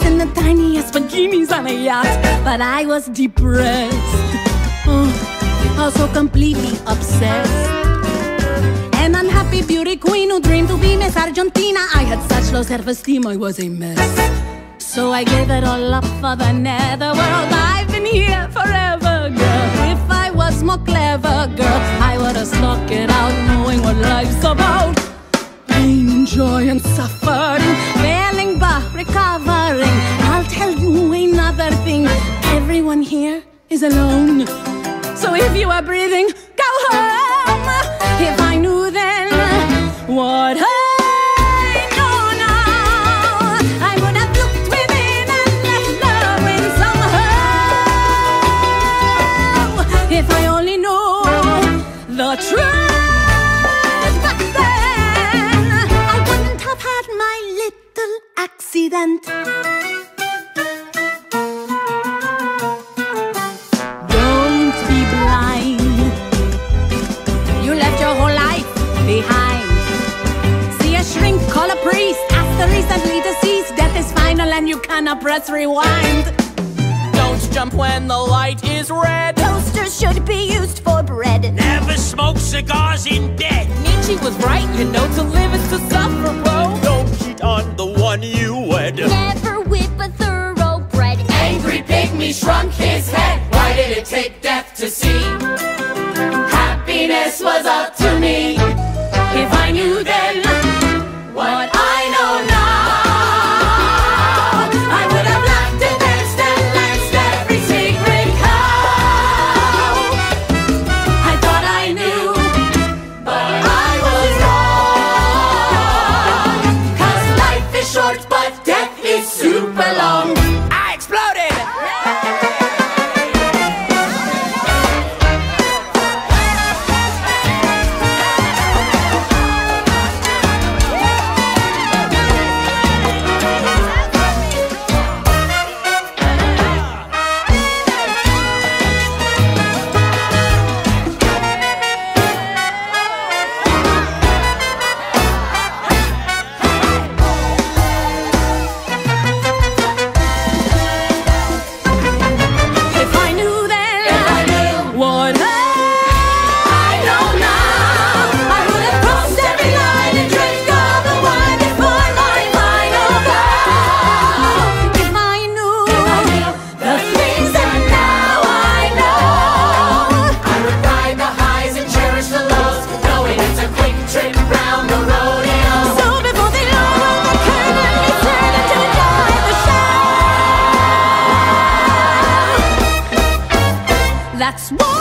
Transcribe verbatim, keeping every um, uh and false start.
in the tiniest bikinis on a yacht. But I was depressed, oh, also completely obsessed. An unhappy beauty queen who dreamed to be Miss Argentina. I had such low self-esteem, I was a mess. So I gave it all up for the netherworld. I've been here forever, girl. If I was more clever, girl, I would have stuck it out, knowing what life's about. Pain, joy, and suffering, failing but recovering. I'll tell you another thing, everyone here is alone. So if you are breathing, go home. If I knew then what I know now, I would have looked within and left knowing somehow. If I only knew the truth back then, I wouldn't have had my little accident. Don't be blind. You left your whole life behind. See a shrink, call a priest, ask the recently deceased. Death is final and you cannot press rewind. Don't jump when the light is red. Toasters should be used for bread. Never smoke cigars in bed. Nietzsche was right, you know, to live is to suffer, bro. Don't cheat on the one you wed. Never whip a thoroughbred. Angry pygmy shrunk his head. Why did it take death to see? Happiness was up to me. If I knew then what I know now, I would have laughed and danced and lanced every secret cow. I thought I knew, but I was wrong. 'Cause life is short, but death is super long. I exploded! That's what